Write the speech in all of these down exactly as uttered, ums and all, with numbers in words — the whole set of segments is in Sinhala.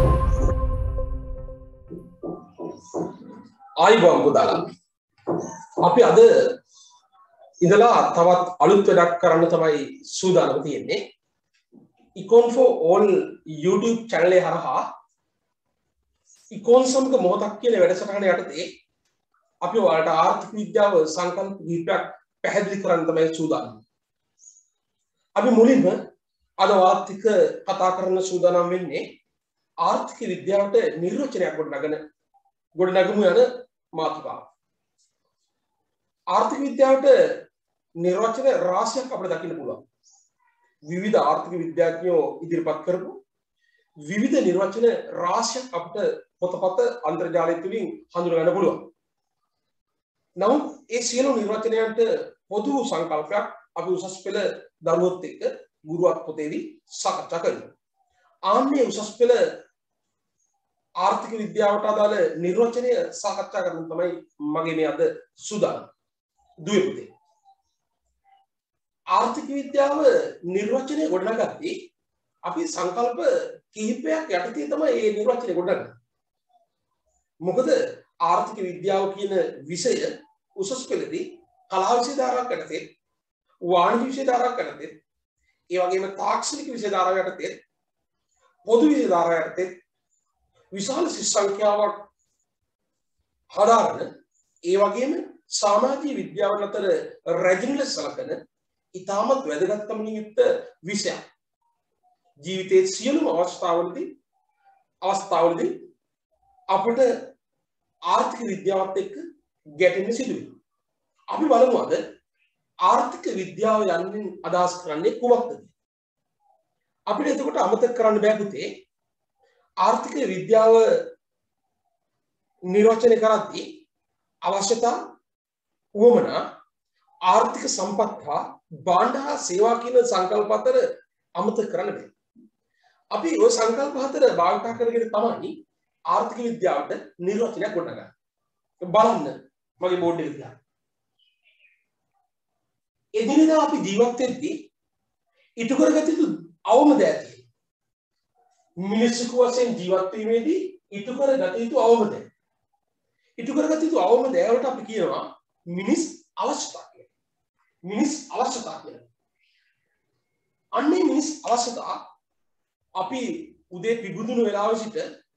ආයිබෝන් පුතාලා අපි අද ඉඳලා තවත් අලුත් වැඩක් කරන්න තමයි සූදානම් තියෙන්නේ. Econ for all YouTube channel එක හරහා Econ සමග මොහොතක් කියන වැඩසටහන යටතේ අපි ඔයාලට ආර්ථික විද්‍යාව සංකල්ප කිහිපයක් පැහැදිලි කරන්න තමයි සූදානම්. අපි මුලින්ම අද ආර්ථික කතා කරන්න සූදානම් වෙන්නේ ආර්ථික විද්‍යාවට නිර්වචනයක් ගොඩනගන ගොඩනගමු යන මාතෘකාව. ආර්ථික විද්‍යාවට නිර්වචන රාශියක් අපිට දකින්න පුළුවන්. විවිධ ආර්ථික විද්‍යාඥයෝ ඉදිරිපත් කරපු විවිධ නිර්වචන රාශියක් අපිට පොතපත අන්තර්ජාලය තුලින් හඳුනා ගන්න පුළුවන්. නමුත් ඒ සියලු නිර්වචනයන්ට පොදු සංකල්පයක් අපි උසස් පෙළ දරුවොත් එක්ක ගුරුවත් පොතේදී සාකච්ඡා කරනවා. ආන්නේ උසස් පෙළ ආර්ථික විද්‍යාවට අදාළ නිර්වචනය සාකච්ඡා කරන්න තමයි මගේ මේ අද සූදානම්. දුවේ පුතේ. ආර්ථික විද්‍යාව නිර්වචනය ගොඩනගද්දී අපි සංකල්ප කිහිපයක් යටතේ තමයි මේ නිර්වචනය ගොඩනගන්නේ. මොකද ආර්ථික විද්‍යාව කියන විෂය උසස් පෙළදී කලා විෂය ධාරාවක් යටතේ, වාණිජ්‍ය විෂය ධාරාවක් යටතේ, ඒ වගේම තාක්ෂණික විෂය ධාරාවක් යටතේ, පොදු විෂය ධාරාවක් යටතේ විශාල ශිෂ්‍ය සංඛ්‍යාවක් හදාරන, ඒ වගේම සමාජීය විද්‍යාවන් අතර රැජින ලෙස සලකන ඉතාමත් වැදගත්කමින් යුක්ත විෂයක්. ජීවිතයේ සියලුම අවස්ථාවලදී අවස්ථාවලදී අපට ආර්ථික විද්‍යාවත් එක්ක ගැටෙන්න සිදු වෙනවා. අපි බලමු අද ආර්ථික විද්‍යාව යන්නේ අදහස් කරන්නේ කුමක්ද? අපිට එතකොට අමතක කරන්න බෑ පුතේ ආර්ථික විද්‍යාව නිර්වචනය කරද්දී අවශ්‍යතා, උවමනා, ආර්ථික සම්පත් හා භාණ්ඩ හා සේවා කියන සංකල්ප අතර අමතක කරන්න බෑ. අපි ওই සංකල්ප හතර භාවිත කරගෙන තමයි ආර්ථික විද්‍යාවට නිර්වචනයක් ගොඩනගන්නේ. බලන්න මගේ බෝඩ් එක දිහා. එදිනෙදා අපි ජීවත් වෙද්දී ඉටු කරගත යුතු අවම දෑ තියෙනවා. මිනිස්සු වශයෙන් ජීවත් වීමේදී ඉටු කරගත යුතු අවම දෑ. ඉටු කරගත යුතු අවම දෑ වලට අපි කියනවා මිනිස් අවශ්‍යතා කියලා. මිනිස් අවශ්‍යතා කියලා. අන්නේ මිනිස් අවශ්‍යතා අපි උදේ පිබුදුණු වෙලාවෙ සිට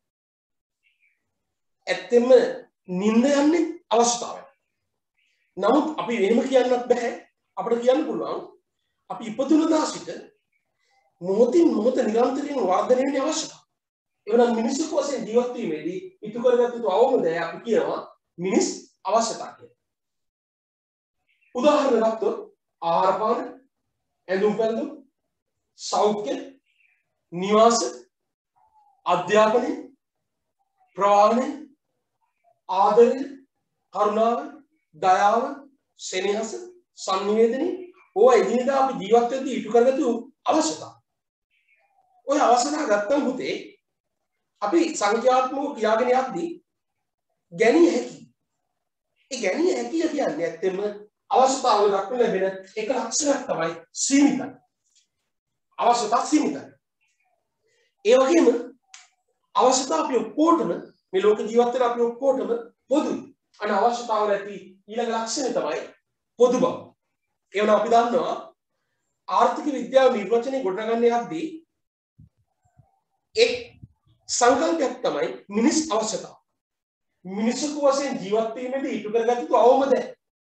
ඇත්තෙම නිින්ද යන්නේ අවශ්‍යතාවය. නමුත් අපි එහෙම කියන්නත් බෑ. අපිට කියන්න පුළුවන් අපි ඉපදුණු දා සිට මොහොතින් මොහොත නිරන්තරයෙන් වර්ධනය වෙන අවශ්‍යතාව. එවනම් මිනිස්සු වශයෙන් ජීවත් වීමේදී ඉටු කරගත යුතු අවම දෑ අපි කියනවා මිනිස් අවශ්‍යතා කියලා. උදාහරණ ගත්තොත් ආහාර පාන, ඇඳුම් පැළඳුම්, සෞඛ්‍ය, නිවාස, අධ්‍යාපනය, ප්‍රවාහනය, ආදරය, කරුණාව, දයාව, සෙනෙහස, සංනිවේදනය, ඕවා එදිනෙදා අපි ජීවත් වෙද්දී ඉටු කරගත යුතු අවශ්‍යතා. ඔය අවශ්‍යතා ගත්තම පුතේ අපි සංඛ්‍යාත්මකව කියාගෙන යද්දී ගැණිය හැකි. ඒ ගැණිය හැකිය කියන්නේ ඇත්තෙම අවශ්‍යතාවල දක්වන ලැබෙන එක ලක්ෂණයක් තමයි සීමිතයි. අවශ්‍යතා සීමිතයි. ඒ වගේම අවශ්‍යතා අපි ඔක්කොටම මේ ලෝක ජීවත් වෙන අපි ඔක්කොටම පොදුයි. අනේ අවශ්‍යතාවල ඇති ඊළඟ ලක්ෂණය තමයි පොදු බව. ඒ වුණා අපි දන්නවා ආර්ථික විද්‍යාව නිර්වචනය ගොඩනගන්න යද්දී එක් සංකල්පයක් තමයි මිනිස් අවශ්‍යතාව. මිනිසෙකු වශයෙන් ජීවත් වීමේදී ඉටු කරගත යුතු අවම දෑ.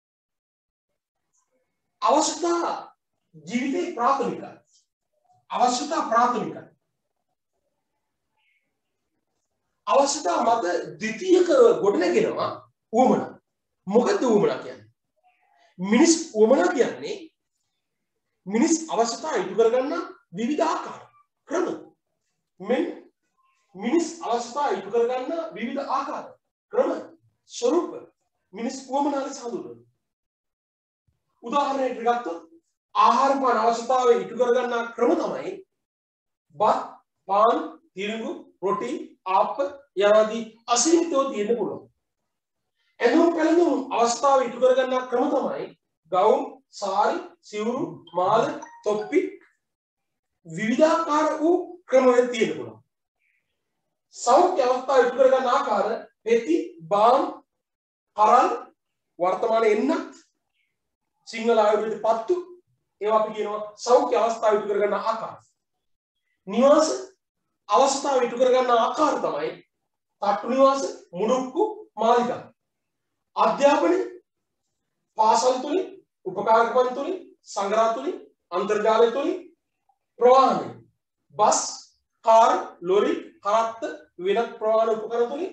අවශ්‍යතා ජීවිතේ ප්‍රාථමිකයි. අවශ්‍යතා ප්‍රාථමිකයි. අවශ්‍යතා මත ද්විතීයක ගොඩනගෙනවා උවමනා. මොකද උවමනා කියන්නේ? මිනිස් උවමනා කියන්නේ මිනිස් අවශ්‍යතා ඉටු කරගන්න විවිධ ආකාර ක්‍රම. මෙන් මිනිස් අවශ්‍යතා ඉටු කරගන්න විවිධ ආකාර ක්‍රම ස්වරූප මිනිස් උවමනා ලෙස හඳුන්වනවා. උදාහරණයක් ගත්තොත් ආහාර පාන අවශ්‍යතාවය ඉටු කරගන්න ක්‍රම තමයි බත්, පාන්, තිරිඟු, රොටි, ආප්ප යනාදී අසීමිතව තියෙන්න පුළුවන්. ඇඳුම් පැළඳුම් අවස්ථාව ඉටු කරගන්න ක්‍රම තමයි ගවුම්, සාරි, සිවුරු, මාල, තොප්පි විවිධාකාර වූ ක්‍රමවල තියෙන්න පුළුවන්. සෞඛ්‍ය අවස්ථාව ඉටු කර ගන්න ආකාර පෙති බාම් කරල් වර්තමානයේ එන්නත් සිංහල ආයුර්වේද පත්තු ඒවා අපි කියනවා සෞඛ්‍ය අවස්ථාව ඉටු කර ගන්න ආකාර. නිවාස අවස්ථාව ඉටු කර ගන්න ආකාර තමයි තට්ටු නිවාස මුඩුක්කු මාලිගා. අධ්‍යාපනය පාසල් තුලින් උපකාරක පන්ති තුලින් සංග්‍රහ තුලින් අන්තර්ජාලය තුලින් ප්‍රවාහනය බස් කාර් ලොරි කරත්ත වෙනත් ප්‍රවාහන උපකරණ තුලින්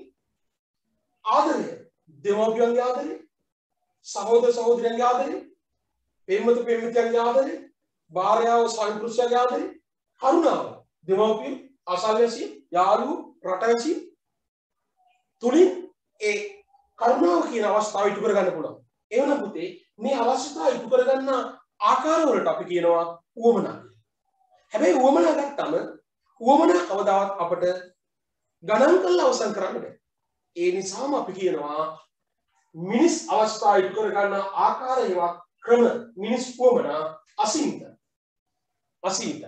ආදරය දෙමව්පියන්ගේ ආදරය සහෝදර සහෝදරියන්ගේ ආදරය පෙම්වත පෙම්වතියන්ගේ ආදරය භාර්යාව ස්වාමි පුරුෂයාගේ ආදරය කරුණාව දෙමව්පිය අසල්වැසිය යාළුවෝ රටවැසිය තුලින් ඒ කරුණාව කියන අවස්ථාව ඉටු කර ගන්න පුළුවන්. ඒ වෙන පුතේ මේ අවශ්‍යතාව ඉටු කර ගන්න ආකාර වලට අපි කියනවා උවමනා කියලා. හැබැයි උවමනා ගත්තම උවමනා කවදාවත් අපට ගණන් කරලා අවසන් කරන්න බෑ. ඒ නිසාම අපි කියනවා මිනිස් අවස්ථාව ඉටු කර ගන්න ආකාර ඒවා ක්‍රම මිනිස් උවමනා අසීමිත. අසීමිත.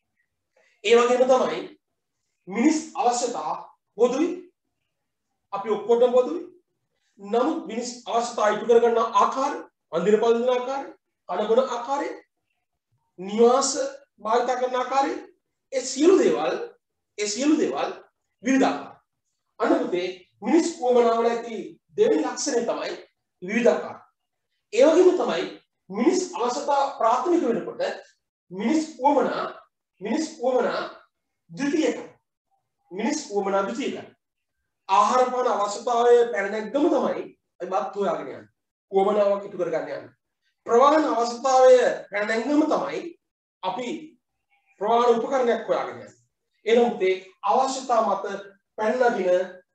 ඒ වගේම තමයි මිනිස් අවශ්‍යතා පොදුයි. අපි ඔක්කොටම පොදුයි. නමුත් මිනිස් අවස්ථා ඉටු කර ගන්න ආකාර, අඳින පළඳින ආකාර, කනබන ආකාරය, නිවාස භාවිත කරන ආකාරය, ඒ සියලු දේවල්, ඒ සියලු දේවල් විවිධාකාර. අනුපතේ මිනිස් උවමනාවල ඇති දෙවෙනි ලක්ෂණය තමයි විවිධාකාර. ඒ වගේම තමයි මිනිස් අවශ්‍යතා ප්‍රාථමික වෙනකොට මිනිස් උවමනා, මිනිස් උවමනා ද්විතීයක. මිනිස් උවමනා ද්විතීයක. ආහාර පාන අවශ්‍යතාවය පැන නැග්ගම තමයි අපි බත් හොයාගෙන යන්නේ. උවමනාවක් ඉටු කරගන්න යන්නේ. ප්‍රවාහන අවශ්‍යතාවය පැන නැග්ගම තමයි අපි ප්‍රවාහන උපකරණයක් හොයාගෙන යන්නේ. එනම් මේ අවශ්‍යතාව මත පැන නගින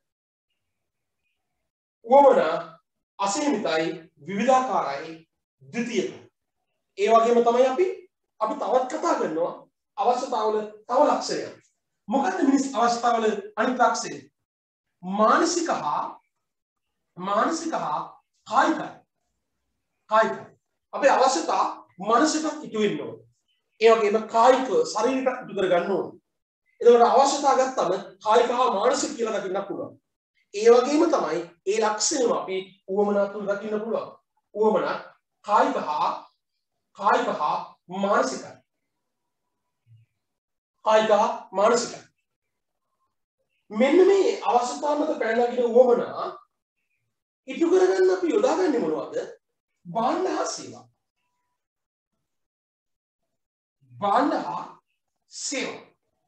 උවමනා අසීමිතයි, විවිධාකාරයි, ද්විතීයයි. ඒ වගේම තමයි අපි අපි තවත් කතා කරනවා අවශ්‍යතාවල තව ලක්ෂණයක්. මොකක්ද මිනිස් අවශ්‍යතාවල අනිත් ලක්ෂණය? මානසික හා මානසික හා කායිකයි. කායිකයි. අපේ අවශ්‍යතා මානසිකව ඉටු වෙන්න ඕනේ. ඒ වගේම කායික ශරීරික ඉටු කර ගන්න ඕනේ. එතකොට අවශ්‍යතා ගත්තම කායික හා මානසික කියලා දකින්න පුළුවන්. ඒ වගේම තමයි ඒ ලක්ෂණයම අපි උවමනා තුල දකින්න පුළුවන්. උවමනා කායික හා කායික හා මානසිකයි. කායික හා මානසිකයි. මෙන්න මේ අවශ්‍යතා මත පැන නගින උවමනා ඉටු කරගන්න අපි යොදාගන්නේ මොනවද? භාණ්ඩ හා සේවා. භාණ්ඩ හා සේවා.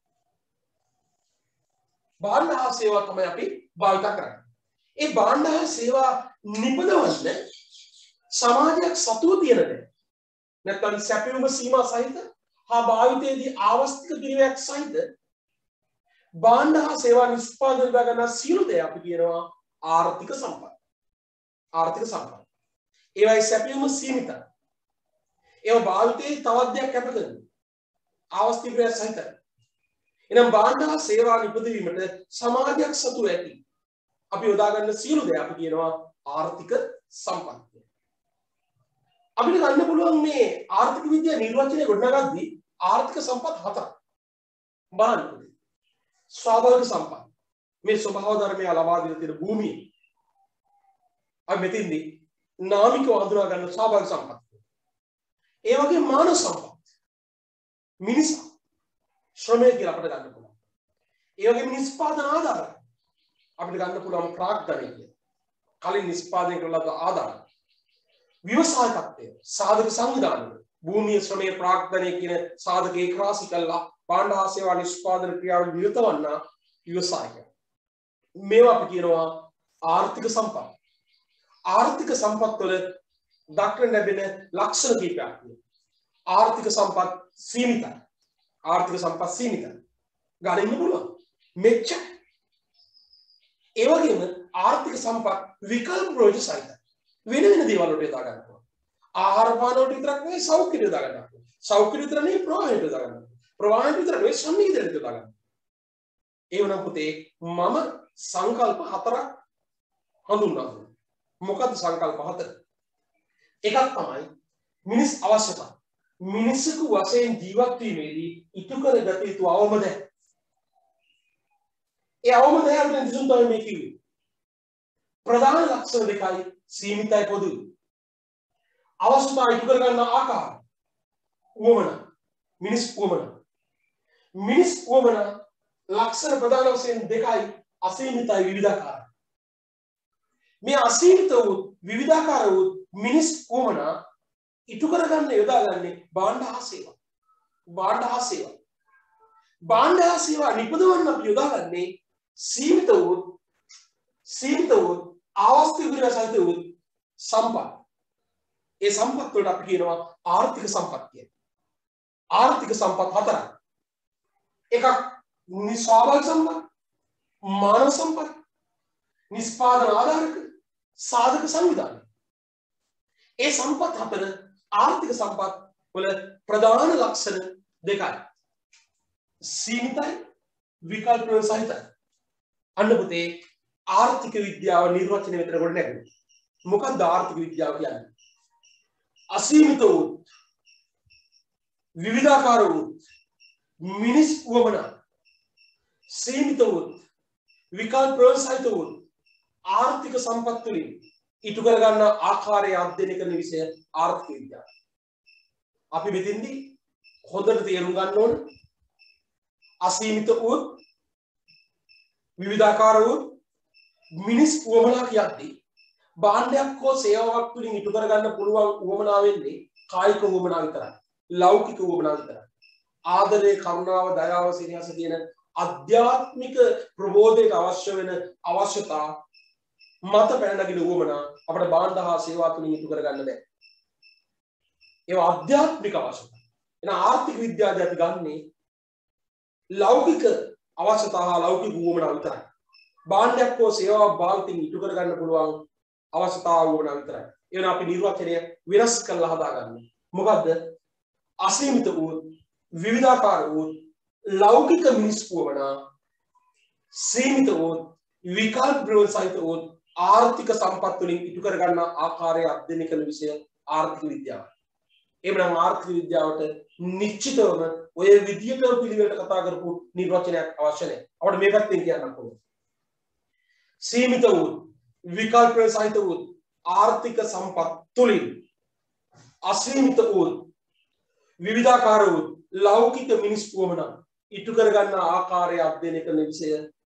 භාණ්ඩ හා සේවා තමයි අපි භාවිත කරන්නේ. ඒ භාණ්ඩ හා සේවා නිපදවන්න සමාජයක් සතුව තියෙන දේ. නැත්නම් සැපයුම සීමා සහිත හා භාවිතයේදී ආවස්තික පිළිවෙයක් සහිත භාණ්ඩ හා සේවා නිෂ්පාදනය කරන සියලු දේ අපි කියනවා ආර්ථික සම්පත්. ආර්ථික සම්පත්. ඒවයි සැපයුම සීමිතයි. ඒව භාවිතයේ තවත් දෙයක් කැප කරනවා. ආවස්තික පිළිවෙයක් සහිත. එනම් භාණ්ඩ හා සේවා නිපදවීමට සමාජයක් සතුව ඇති. අපි යොදා ගන්න සියලු දේ අපි කියනවා ආර්ථික සම්පත්. අපිට ගන්න පුළුවන් මේ ආර්ථික විද්‍යා නිර්වචනය ගොඩනගද්දී ආර්ථික සම්පත් හතරක්. බලන්න. ස්වාභාවික සම්පත්. මේ ස්වභාව ධර්මය ලබා දෙන තියෙන භූමිය. අපි මෙතෙන්දී නාමිකව හඳුනා ගන්න ස්වාභාවික සම්පත්. ඒ වගේ මානව සම්පත්. මිනිස් ශ්‍රමය කියලා අපිට ගන්න පුළුවන්. ඒ වගේම නිෂ්පාදන ආධාර අපිට ගන්න පුළුවන් ප්‍රාග්ධනය කියලා. කලින් නිෂ්පාදනය කරලා ලද ආධාර. ව්‍යවසායකත්වය, සාධක සංවිධානය, භූමිය ශ්‍රමයේ ප්‍රාග්ධනය කියන සාධක ඒකරාශී කළා භාණ්ඩ හා සේවා නිෂ්පාදන ක්‍රියාවල නිරත වන්නා ව්‍යවසායකයන්. මේවා අපි කියනවා ආර්ථික සම්පත්. ආර්ථික සම්පත් වල දක්වන ලැබෙන ලක්ෂණ කීපයක් තියෙනවා. ආර්ථික සම්පත් සීමිතයි. ආර්ථික සම්පත් සීමිතයි. ගණන් පුළුවන්. මෙච්චර. ඒ වගේම ආර්ථික සම්පත් විකල්ප ප්‍රයෝජන සහිතයි. වෙන වෙන දේවල් වලට යොදා ගන්න පුළුවන්. ආහාර පාන වලට විතරක් නෙවෙයි සෞඛ්‍යෙට යොදා ගන්න පුළුවන්. සෞඛ්‍යෙට විතර නෙවෙයි ප්‍රවාහයට යොදා ගන්න. ප්‍රවාහයට විතර නෙවෙයි සම්නිහිතයට යොදා ගන්න. ඒ වුණා පුතේ මම සංකල්ප හතරක් හඳුන්වනවා. මොකද්ද සංකල්ප හතර? එකක් තමයි මිනිස් අවශ්‍යතා. මිනිසෙකු වශයෙන් ජීවත් වීමේදී ඉටු කර ගත යුතු අවම දේ. ඒ අවම දෙයක් නිසුන් තමයි මේ කිව්වේ. ප්‍රධාන ලක්ෂණ දෙකයි සීමිතයි පොදුයි. අවස්ථා ඉටු කර ගන්න ආකාරය. උවමන මිනිස් උවමන. මිනිස් උවමන ලක්ෂණ ප්‍රධාන වශයෙන් දෙකයි අසීමිතයි විවිධාකාරයි. මේ අසීමිත වූ විවිධාකාර වූ මිනිස් උවමන ඉටු කර ගන්න යොදාගන්නේ භාණ්ඩ හා සේවා. භාණ්ඩ හා සේවා. භාණ්ඩ හා සේවා නිපදවන්න අපි යොදාගන්නේ සීමිත වූ සීමිත වූ අවස්ථිත විදිහට සහිත වූ සම්පත්. ඒ සම්පත් වලට අපි කියනවා ආර්ථික සම්පත් කියලා. ආර්ථික සම්පත් හතරක්. එකක් නිස්වාභාවික සම්පත්, මානව සම්පත්, නිෂ්පාදන ආධාරක, සාධක සංවිධාන. ඒ සම්පත් හතර ආර්ථික සම්පත් වල ප්‍රධාන ලක්ෂණ දෙකයි. සීමිතයි, විකල්ප සහිතයි. අන්න පුතේ ආර්ථික විද්‍යාව නිර්වචනය මෙතන කොට නැගුණා. මොකක්ද ආර්ථික විද්‍යාව කියන්නේ? අසීමිත වූ විවිධාකාර වූ මිනිස් උවමනා සීමිත වූ විකල්ප සහිත වූ ආර්ථික සම්පත් වලින් ඉටු කර ගන්න ආකාරය අධ්‍යයනය කරන විෂය ආර්ථික විද්‍යාව. අපි මෙතෙන්දී හොඳට තේරුම් ගන්න ඕන අසීමිත වූ විවිධාකාර වූ මිනිස් උවමනා කියද්දී භාණ්ඩයක් හෝ සේවාවක් තුලින් ඉටු කර ගන්න පුළුවන් උවමනා වෙන්නේ කායික උවමනා විතරයි. ලෞකික උවමනා විතරයි. ආදරේ, කරුණාව, දයාව, සිනහස කියන අධ්‍යාත්මික ප්‍රබෝධයට අවශ්‍ය වෙන අවශ්‍යතා මත පැන නගින උවමනා අපේ භාණ්ඩ හා සේවා තුලින් ඉටු කර ගන්න බෑ. ඒවා අධ්‍යාත්මික අවශ්‍යතා. එන ආර්ථික විද්‍යාවදී අපි ගන්නේ ලෞකික අවශ්‍යතා හා ලෞකික උවමනා විතරයි. භාණ්ඩයක් හෝ සේවාවක් භාවිතයෙන් ඉටු කර ගන්න පුළුවන් අවශ්‍යතාව වුණා විතරයි. ඒ වෙන අපි නිර්වචනය වෙනස් කරලා හදාගන්නේ. මොකද්ද? අසීමිත වූ විවිධාකාර වූ ලෞකික මිනිස් වුණා සීමිත වූ විකල්ප සහිත වූ ආර්ථික සම්පත් වලින් ඉටු කර ගන්න ආකාරය අධ්‍යයනය කරන විෂය ආර්ථික විද්‍යාව. එබැවින් ආර්ථික විද්‍යාවට නිශ්චිතවම ඔය විදියට පිළිවෙලට කතා කරපු නිර්වචනයක් අවශ්‍ය නැහැ. අපිට මේ පැත්තෙන් කියන්න පුළුවන්. සීමිත වූ විකල්ප සහිත වූ ආර්ථික සම්පත් තුලින් අසීමිත වූ විවිධාකාර වූ ලෞකික මිනිස් වුවමනා ඉටු කර ගන්න ආකාරය අධ්‍යයනය කරන විෂය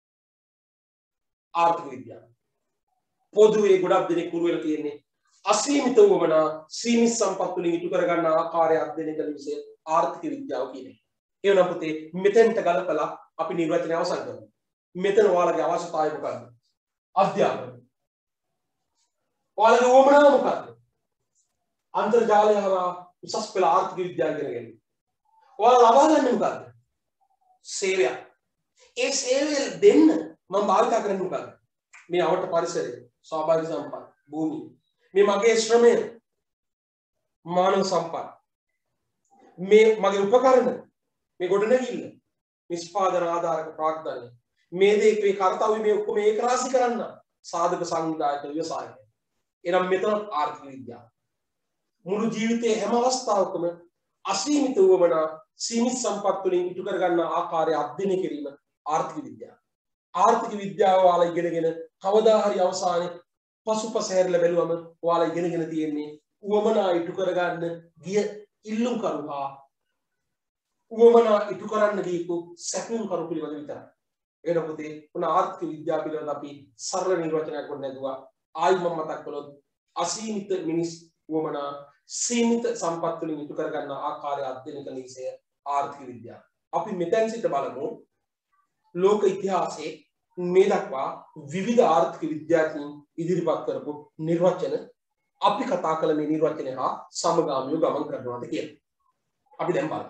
ආර්ථික විද්‍යාව. පොදුවේ ගොඩක් දෙනෙක් කුරු වෙලා තියෙන්නේ අසීමිත වුවමනා සීමිත සම්පත් වලින් ඉටු කර ගන්න ආකාරය අධ්‍යයනය කරන විෂය ආර්ථික විද්‍යාව කියන්නේ. ඒ වෙන පුතේ මෙතෙන්ට ගලපලා අපි නිර්වචනය අවසන් කරමු. මෙතන ඔයාලගේ අවශ්‍යතාවය මොකක්ද? අධ්‍යාපනය. ඔයාලගේ වුවමනාව මොකක්ද? අන්තර්ජාලය හරහා උසස් පෙළ ආර්ථික විද්‍යාව ඉගෙන ගැනීම. ඔයාලා ලබා ගන්න මොකක්ද? සේවය. ඒ සේවය දෙන්න මම භාවිත කරන්නේ මොකක්ද? මේ අවට පරිසරය, ස්වාභාවික සම්පත්, භූමිය. මේ මගේ ශ්‍රමය, මානව සම්පත්. මේ මගේ උපකරණ, මේ ගොඩනැගිල්ල, නිෂ්පාදන ආධාරක ප්‍රාග්ධනය. මේ දේ මේ කාර්යය මේ ඔක්කොම ඒක රාශි කරන්න සාධක සංවිධායක ව්‍යවසායක. එනම් මෙතන ආර්ථික විද්‍යාව. මුළු ජීවිතයේ හැම අවස්ථාවකම අසීමිත වූවමනා සීමිත සම්පත් වලින් ඉටු කර ගන්න ආකාරය අධ්‍යයනය කිරීම ආර්ථික විද්‍යාව. ආර්ථික විද්‍යාව ඔයාලා ඉගෙනගෙන කවදා හරි අවසානයේ පසුපස හැරලා බැලුවම ඔයාලා ඉගෙනගෙන තියෙන්නේ වූවමනා ඉටු කර ගන්න ගිය ඉල්ලුම් කරුහා වූවමනා ඉටු කරන්න ගියපු සැපුම් කරු පිළිබඳ විතරයි. ඒක පොතේ උන ආර්ථික විද්‍යාව පිළිබඳ අපි සරල නිර්වචනයක් කොට නැදුවා. ආයි මම මතක් කළොත් අසීමිත මිනිස් වුවමනා සීමිත සම්පත් වලින් ඉටු කර ගන්න ආකාරය අධ්‍යයනය කරන විෂය ආර්ථික විද්‍යාව. අපි මෙතෙන් සිට බලමු ලෝක ඉතිහාසයේ මේ දක්වා විවිධ ආර්ථික විද්‍යාඥයින් ඉදිරිපත් කරපු නිර්වචන අපි කතා කළ මේ නිර්වචනය හා සමගාමීව ගමන් කරනවාද කියලා. අපි දැන් බලමු.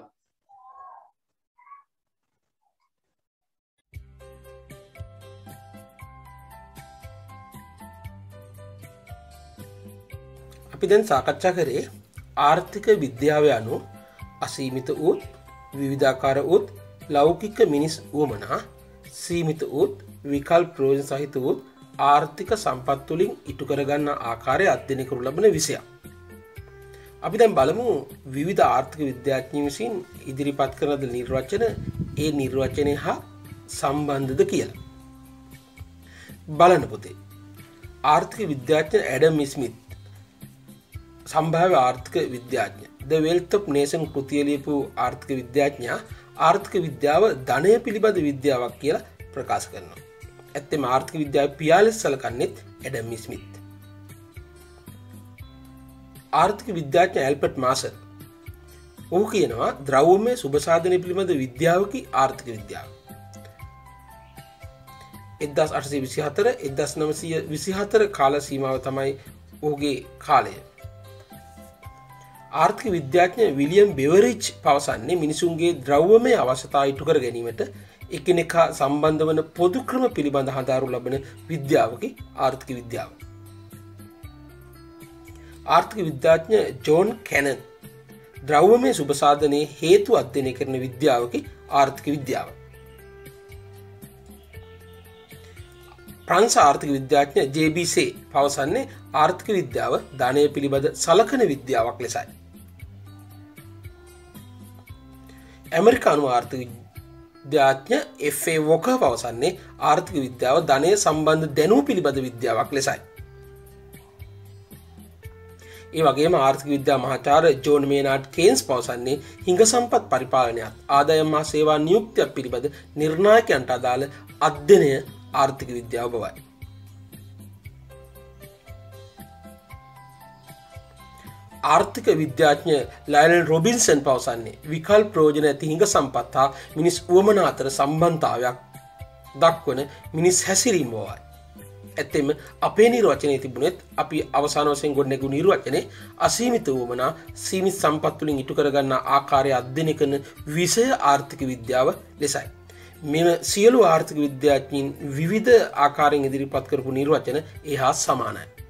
අපි දැන් සාකච්ඡා කරේ ආර්ථික විද්‍යාව යනු අසීමිත වූ විවිධාකාර වූ ලෞකික මිනිස් වුවමනා සීමිත වූ විකල්ප ප්‍රයෝජන සහිත වූ ආර්ථික සම්පත් වලින් ඉටු කර ගන්න ආකාරය අධ්‍යයනය කරනු ලබන විෂයක්. අපි දැන් බලමු විවිධ ආර්ථික විද්‍යාඥයින් විසින් ඉදිරිපත් කරන නිර්වචන ඒ නිර්වචනය හා සම්බන්ධද කියලා. බලන්න පුතේ. ආර්ථික විද්‍යාඥ ඇඩම් ස්මිත් සම්භාව්‍ය ආර්ථික විද්‍යාඥ The Wealth of Nation කෘතිය ලියපු ආර්ථික විද්‍යාඥයා ආර්ථික විද්‍යාව ධනය පිළිබඳ විද්‍යාවක් කියලා ප්‍රකාශ කරනවා. ඇත්තම ආර්ථික විද්‍යාවේ පියාලෙස සැලකන්නේ ඇඩම් ස්මිත්. ආර්ථික විද්‍යාඥ ඇල්බර්ට් මාසර් ඔහු කියනවා ද්‍රව්‍යමය සුබ සාධන පිළිබඳ විද්‍යාවකි ආර්ථික විද්‍යාව. එක්දාස් අටසිය විසිහතර එක්දාස් නවසිය විසිහතර කාල සීමාව තමයි ඔහුගේ කාලය. ආර්ථික විද්‍යාඥ විලියම් බෙවරිජ් පවසන්නේ මිනිසුන්ගේ ද්‍රව්‍යමය අවශ්‍යතා ඉටු කර ගැනීමට එකිනෙකා සම්බන්ධ වන පොදු ක්‍රම පිළිබඳ හදාරු ලබන විද්‍යාවකි ආර්ථික විද්‍යාව. ආර්ථික විද්‍යාඥ ජෝන් කැනන් ද්‍රව්‍යමය සුබ සාධනයේ හේතු අධ්‍යයනය කරන විද්‍යාවකි ආර්ථික විද්‍යාව. ප්‍රංශ ආර්ථික විද්‍යාඥ ජේ බී සේ පවසන්නේ ආර්ථික විද්‍යාව ධනය පිළිබඳ සලකන විද්‍යාවක් ලෙසයි. ඇමරිකානු ආර්ථික විද්‍යාඥ එෆ් ඒ වොකර් පවසන්නේ ආර්ථික විද්‍යාව ධනය සම්බන්ධ දැනුම පිළිබඳ විද්‍යාවක් ලෙසයි. ඒ වගේම ආර්ථික විද්‍යා මහාචාර්ය ජෝන් මේනාඩ් කේන්ස් පවසන්නේ හිඟ සම්පත් පරිපාලනයත් ආදායම් හා සේවා නියුක්තියක් පිළිබඳ නිර්ණායකයන්ට අදාළ අධ්‍යයනය ආර්ථික විද්‍යාව බවයි. ආර්ථික විද්‍යාඥ ලයනල් රොබින්සන් පවසන්නේ විකල්ප ප්‍රයෝජන ඇති හිඟ සම්පත් හා මිනිස් උවමනා අතර සම්බන්ධතාවයක් දක්වන මිනිස් හැසිරීම බවයි. ඇත්තෙම අපේ නිර්වචනයේ තිබුණෙත් අපි අවසාන වශයෙන් ගොඩනැගු නිර්වචනයේ අසීමිත උවමනා සීමිත සම්පත් වලින් ඉටු කරගන්නා ආකාරය අධ්‍යයනය කරන විෂය ආර්ථික විද්‍යාව ලෙසයි. මෙම සියලු ආර්ථික විද්‍යාඥයින් විවිධ ආකාරයෙන් ඉදිරිපත් කරපු නිර්වචන ඒ හා සමානයි.